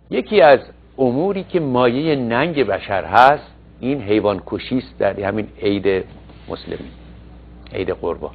یکی از اموری که مایه ننگ بشر هست این حیوان کشی است در همین عید مسلمین، عید قربان.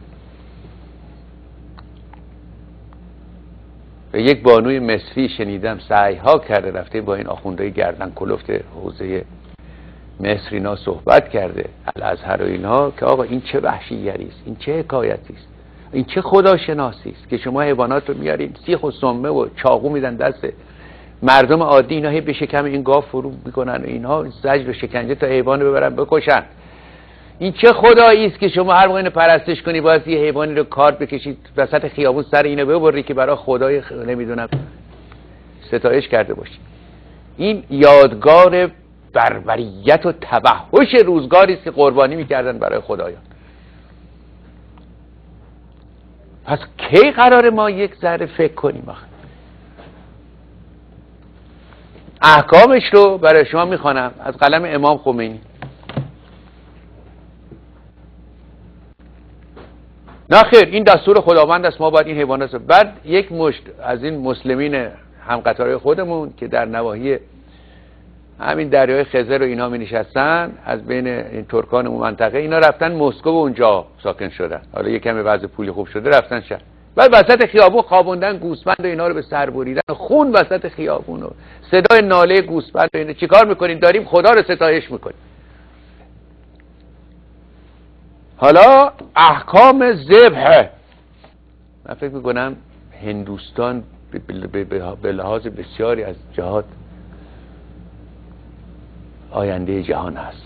و یک بانوی مصری شنیدم سعی‌ها کرده رفته با این آخوندهای گردن کلفت حوزه مصر اینا صحبت کرده، الازهر و اینها، که آقا این چه وحشیگری است، این چه حکایتی است، این چه خداشناسی است که شما حیوانات رو میارین سیخ و سمه و چاقو میدن دست مردم عادی، اینا هی به شکم این گاو فرو میکنن و اینها زجر و شکنجه تا حیوان رو ببرن بکشن. این چه خدایی است که شما هر موقع اینو پرستش کنی باید یه حیوانی رو کارت بکشید وسط خیابون سر اینو ببری که برای خدای نمیدونم ستایش کرده باشی. این یادگار بربریت و تبهش روزگاری است که قربانی میکردن برای خدایان. پس کی قرار ما یک ذره فکر کنیم آخه؟ احکامش رو برای شما میخوانم از قلم امام خمینی. نه خیر، این دستور خداوند است، ما باید این حیوانات رو. بعد یک مشت از این مسلمین همقطارهای خودمون که در نواحی همین دریای خزر و اینا می نشستن، از بین این ترکان اون منطقه، اینا رفتن مسکو و اونجا ساکن شدن. حالا یک کمی وضع پولی خوب شده رفتن شهر. بعد وسط خیابون خوابوندن گوسفند و اینا رو به سر بریدن، خون وسط خیابون و صدای ناله گوسفند و اینا. چیکار میکنیم؟ داریم خدا رو ستایش میکنیم. حالا احکام ذبح، من فکر میکنم هندوستان به لحاظ بسیاری از جهات آینده جهان است.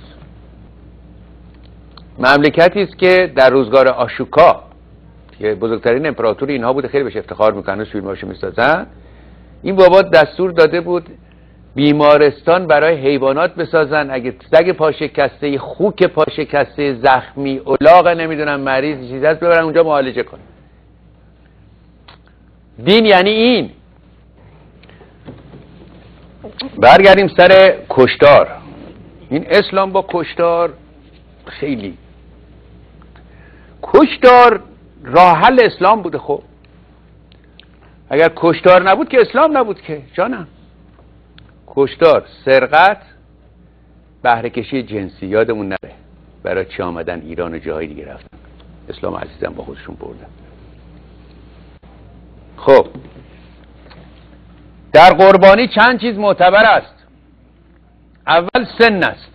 مملکتی است که در روزگار آشوکا که بزرگترین امپراتور اینها بوده، خیلی بهش افتخار میکنن و فیلماشو میسازن، این بابا دستور داده بود بیمارستان برای حیوانات بسازن. اگه سگ پاشکسته، خوک پاشکسته، زخمی، الاغ نمیدونم مریض چیزی هست ببرن اونجا معالجه کنن. دین یعنی این. برگردیم سر کشتار. این اسلام با کشتار خیلی کشتار راه حل اسلام بوده. خب اگر کشتار نبود که اسلام نبود که جانم. کشتار، سرقت، بهره کشی جنسی، یادمون نره برای چی آمدن ایران و جاهای دیگه رفتن. اسلام عزیزم با خودشون بردن. خب در قربانی چند چیز معتبر است. اول سن است.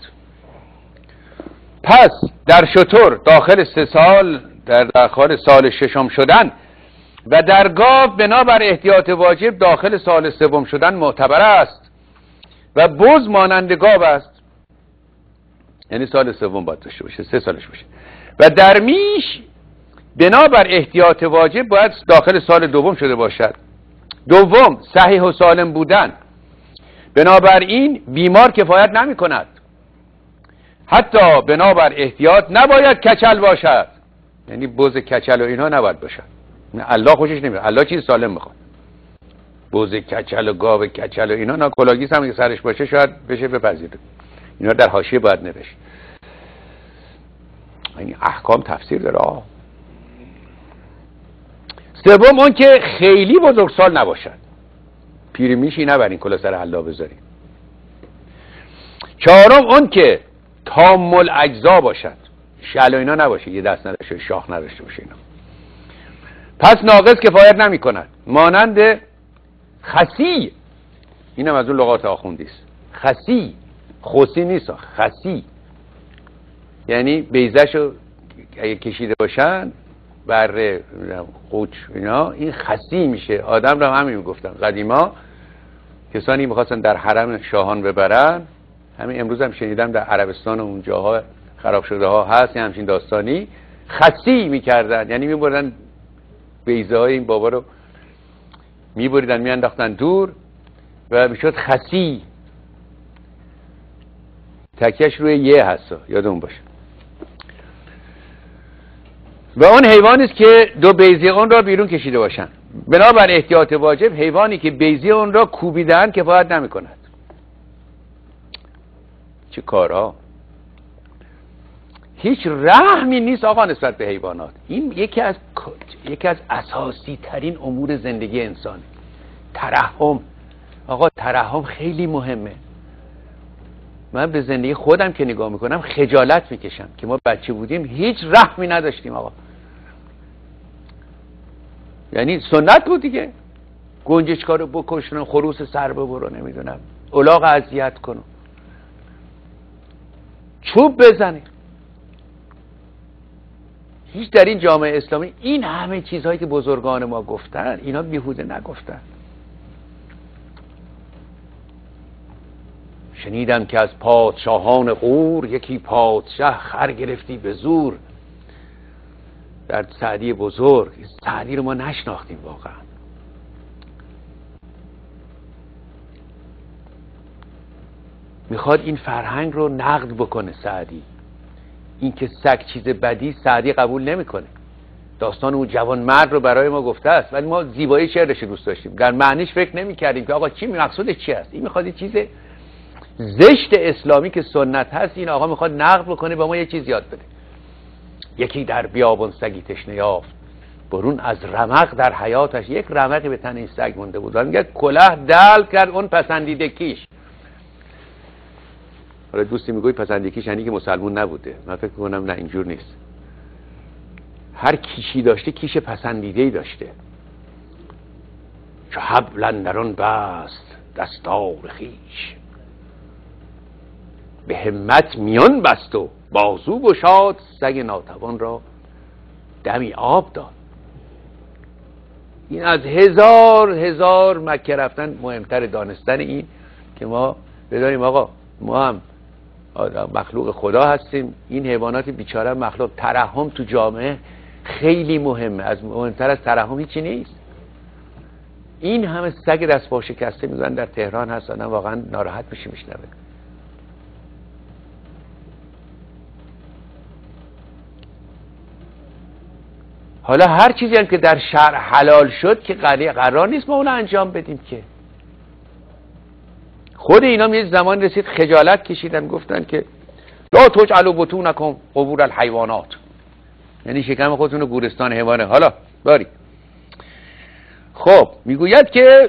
پس در شتر داخل 3 سال، در داخل سال 6 شدن و در گاو بنابر احتیاط واجب داخل سال 3 شدن معتبر است و بز مانند گاو است، یعنی سال 3 باید داشته باشه، 3 سالش باشه. و در میش بنابر احتیاط واجب باید داخل سال 2 شده باشد. دوم صحیح و سالم بودن، بنابراین بیمار کفایت نمی کند. حتی بنابر احتیاط نباید کچل باشد، یعنی بز کچل و اینها نباید باشد. الله خوشش نمیاد، الله چیز سالم میخواد. بز کچل و گاو کچل و اینا ناکلاگیس هم که سرش باشه شاید بشه بپذیره. اینا در حاشیه باید نوشت. این احکام تفسیر داره. سوم اون که خیلی بزرگسال نباشد، پیری میشی نبرین کلا سر الله بذارین. چهارم اون که تام الاجزا باشد، شل و اینا نباشه، یه دست نداشته، شاخ نداشته باشه اینا. پس ناقص کفایت نمی کند. مانند خسی، اینم از اون لغات آخوندی است. خسی، خوسی نیست، خسی یعنی بیضه‌شو اگه کشیده باشن بر قوچ اینا، این خسی میشه. آدم را همین میگفتن قدیما، کسانی میخواستن در حرم شاهان ببرن. همین امروز هم شنیدم در عربستان و اون جاها خراب شده ها هست یه همچین داستانی، خسی میکردن، یعنی میبردن بیضه های این بابا رو میبریدن میانداختن دور و میشد خسی. تکیش روی یه هست، یادمون باشه. و اون حیوانی است که 2 بیضه اون را بیرون کشیده باشن. بنابر احتیاط واجب حیوانی که بیضه اون را کوبیدن کفایت نمی کند. چه کارها! هیچ رحمی نیست آقا نسبت به حیوانات. این یکی از اساسی ترین امور زندگی انسان. ترحم، آقا ترحم خیلی مهمه. من به زندگی خودم که نگاه میکنم خجالت میکشم که ما بچه بودیم هیچ رحمی نداشتیم آقا. یعنی سنت بود دیگه، گنجشکا رو بکشن، خروس سر ببرو، نمیدونم الاغ اذیت کنو، چوب بزنه. هیچ در این جامعه اسلامی این همه چیزهایی که بزرگان ما گفتن اینا بیهوده نگفتن. شنیدم که از پادشاهان غور یکی پادشه خر گرفتی به زور. در سعدی بزرگ. سعدی رو ما نشناختیم واقعا. میخواد این فرهنگ رو نقد بکنه سعدی. این که سگ چیز بدی سعدی قبول نمیکنه. داستان اون جوان مرد رو برای ما گفته است، ولی ما زیبایی شعرش دوست داشتیم. در معنیش فکر نمیکردیم که آقا چی مقصود چی است. این میخواد یه چیز زشت اسلامی که سنت هست این آقا میخواد نقد بکنه، با ما یه چیز یاد بده. یکی در بیابان سگی تشنه یافت، برون از رمق در حیاتش. یک رمقی به تن این سگ مونده بود و میگه کلاه دل کرد اون پسندیده کیش. حالا دوستی میگوی پسندیده کیش یعنی که مسلمون نبوده. من فکر کنم نه، اینجور نیست. هر کیشی داشته کیش پسندیده‌ای داشته. چو حبل اندرون بست دستار خویش، به همت میان بست و بازو گشاد، سگ ناتوان را دمی آب داد. این از هزار مکه رفتن مهمتر دانستن این که ما بدانیم آقا ما هم مخلوق خدا هستیم. این حیوانات بیچاره مخلوق. ترحم تو جامعه خیلی مهمه. از مهمتر از ترحم هیچی نیست. این همه سگ دست پا شکسته میگن در تهران هستن، واقعا ناراحت میشه میشنوه. حالا هر چیزی هم که در شرع حلال شد که قرار نیست ما اون انجام بدیم که. خود اینا یه زمان رسید خجالت کشیدن، گفتن که لا تجعلوا بطونکم قبور الحیوانات، یعنی شکم خودتون رو گورستان حیوانه. حالا باری خب میگوید که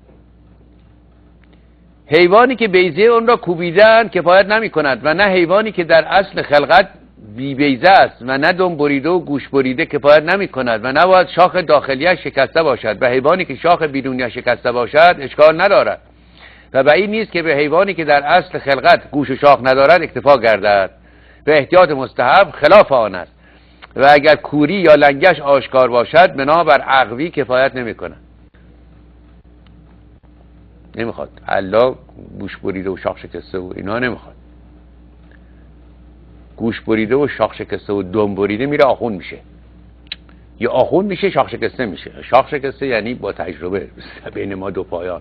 حیوانی که بیضه اون را کوبیدن کفایت نمی کند و نه حیوانی که در اصل خلقت بی بیضه است و نه دم بریده و گوش بریده کفایت نمی کند و نه باید شاخ داخلیش شکسته باشد و حیوانی که شاخ بیرونیش شکسته باشد اشکال ندارد و بعید نیست که به حیوانی که در اصل خلقت گوش و شاخ ندارد اکتفا گردد و احتیاط مستحب خلاف آن است و اگر کوری یا لنگش آشکار باشد بنابر عقوی کفایت نمی کند. نمیخواد الله گوش بریده و شاخ شکسته و اینا نمیخواد. گوش بریده و شاخ شکسته و دم بریده میره آخون میشه، یا آخون میشه شاخ شکسته میشه. شاخ شکسته یعنی با تجربه بین ما دو پایان.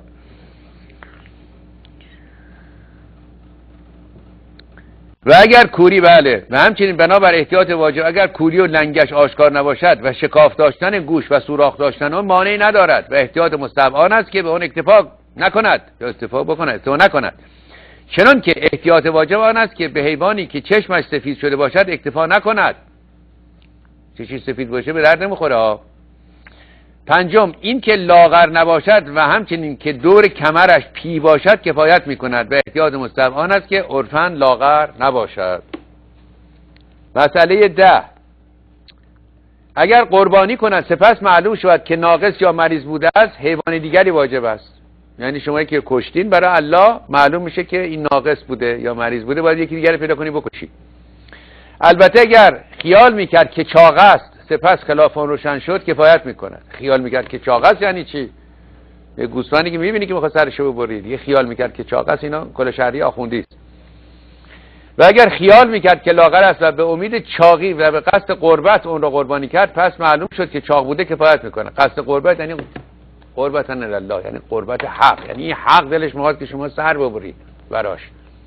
و اگر کوری بله و همچنین بنابر احتیاط واجب اگر کوری و لنگش آشکار نباشد و شکاف داشتن گوش و سوراخ داشتن آن مانعی ندارد و احتیاط مستحب آن است که به آن اکتفا نکند یا اکتفا بکند، اکتفا نکند. چنان که احتیاط واجب آن است که به حیوانی که چشمش سفید شده باشد اکتفا نکند. چشمش سفید باشه به درد نمیخوره ها. پنجم این که لاغر نباشد و همچنین که دور کمرش پی باشد کفایت میکند و احتیاط مستحب آن است که عرفاً لاغر نباشد. مسئله 10 اگر قربانی کند سپس معلوم شود که ناقص یا مریض بوده است حیوان دیگری واجب است. یعنی شما که کشتین برای الله معلوم میشه که این ناقص بوده یا مریض بوده، باید یکی دیگری پیدا کنی بکشی. البته اگر خیال میکرد که چاق است سپس خلاف آن روشن شد کفایت میکند. خیال میکرد که چاق است یعنی چی؟ یه گوسفندی که میبینی که میخواد سرشو ببرید، یه خیال میکرد که چاق است، اینا کل شهری آخوندی است. و اگر خیال میکرد که لاغر است و به امید چاقی و به قصد قربت اون رو قربانی کرد پس معلوم شد که چاق بوده کفایت میکنه. قصد قربت یعنی قربتن الله، یعنی قربت حق، یعنی این حق دلش میخواد که شما سر ببرید براش.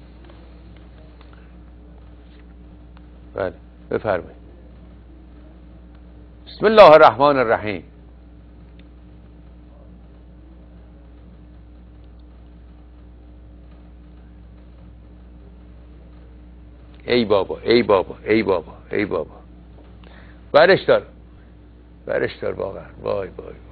بله بفرمایید. بسم الله الرحمن الرحیم. ای بابا ای بابا ای بابا ای بابا برش دار واقعا. وای وای